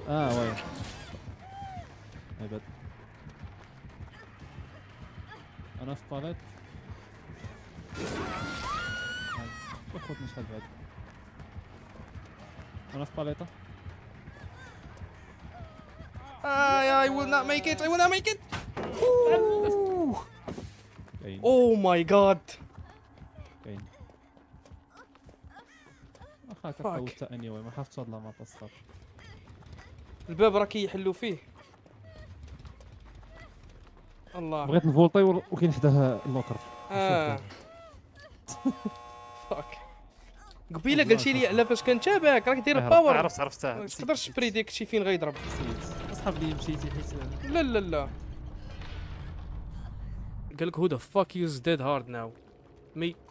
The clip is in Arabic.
وي عباد. انا في باليت اخذني شحال بعد. انا في باليطه. I will not make it. I will not make it. كاين Oh my god. كاين واخا كفوت اني واي ما حافظت هاد لا ماب الصافي. الباب راه كيحلوا فيه. الله. بغيت نفولطي وكاين حداه اللوكر. فاك. قبيله قلتي لي على فاش كنتابعك راك داير باور. عرفتها. ما تقدرش تبري ديك شي فين غيضرب. اصحاب لي مشيتي حيت لا لا لا. قالك who the fuck used dead hard now? Me.